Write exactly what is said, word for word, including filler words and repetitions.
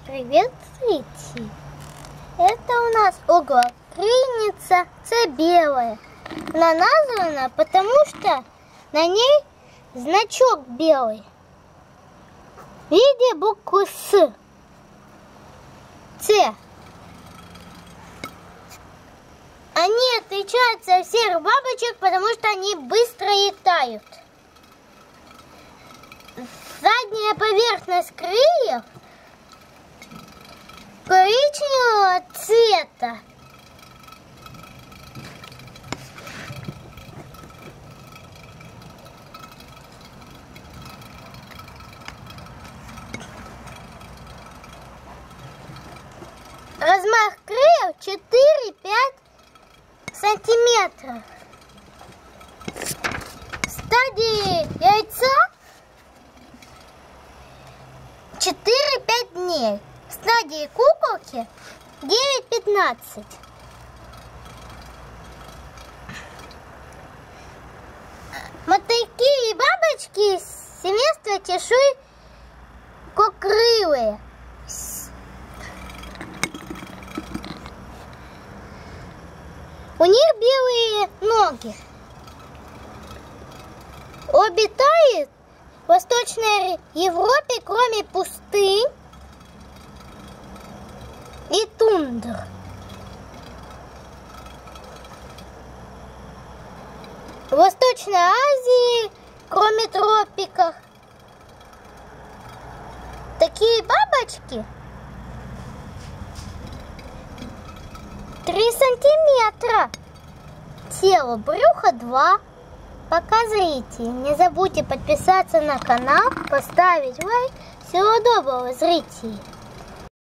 Привет, зрители! Это у нас углокрыльница С белая. Она названа, потому что на ней значок белый в виде буквы С. С. Они отличаются от всех бабочек, потому что они быстро летают. Задняя поверхность крыльев коричневого цвета. Размах крыльев четыре-пять сантиметров. В стадии яйца четыре-пять дней. В стадии куколки девять-пятнадцать. Мотыльки и бабочки семейства чешуйкокрылые. У них белые ноги. Обитает в Восточной Европе, кроме пустынь и тундр. В Восточной Азии, кроме тропиков. Такие бабочки три сантиметра. Тело, брюхо два. Пока, зрители. Не забудьте подписаться на канал, поставить лайк. Всего доброго, зрители.